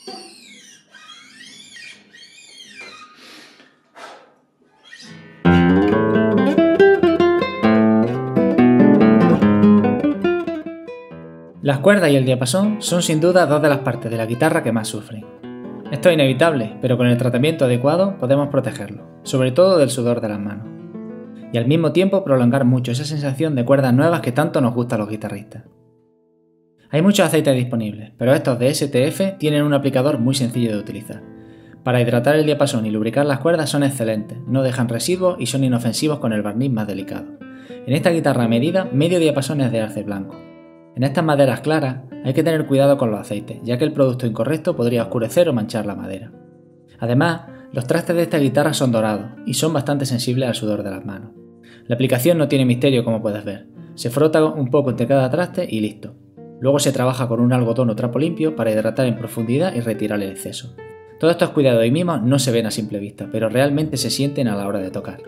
Las cuerdas y el diapasón son sin duda dos de las partes de la guitarra que más sufren. Esto es inevitable, pero con el tratamiento adecuado podemos protegerlo, sobre todo del sudor de las manos. Y al mismo tiempo prolongar mucho esa sensación de cuerdas nuevas que tanto nos gusta a los guitarristas. Hay muchos aceites disponibles, pero estos de STF tienen un aplicador muy sencillo de utilizar. Para hidratar el diapasón y lubricar las cuerdas son excelentes, no dejan residuos y son inofensivos con el barniz más delicado. En esta guitarra a medida, medio diapasón es de arce blanco. En estas maderas claras hay que tener cuidado con los aceites, ya que el producto incorrecto podría oscurecer o manchar la madera. Además, los trastes de esta guitarra son dorados y son bastante sensibles al sudor de las manos. La aplicación no tiene misterio, como puedes ver. Se frota un poco entre cada traste y listo. Luego se trabaja con un algodón o trapo limpio para hidratar en profundidad y retirar el exceso. Todos estos cuidados y mimos no se ven a simple vista, pero realmente se sienten a la hora de tocar.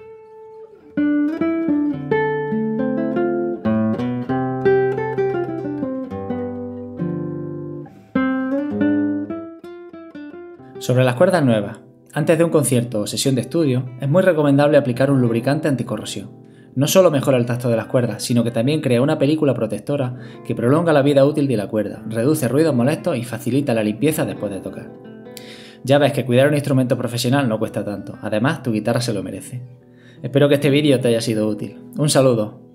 Sobre las cuerdas nuevas, antes de un concierto o sesión de estudio, es muy recomendable aplicar un lubricante anticorrosión. No solo mejora el tacto de las cuerdas, sino que también crea una película protectora que prolonga la vida útil de la cuerda, reduce ruidos molestos y facilita la limpieza después de tocar. Ya ves que cuidar un instrumento profesional no cuesta tanto, además tu guitarra se lo merece. Espero que este vídeo te haya sido útil. Un saludo.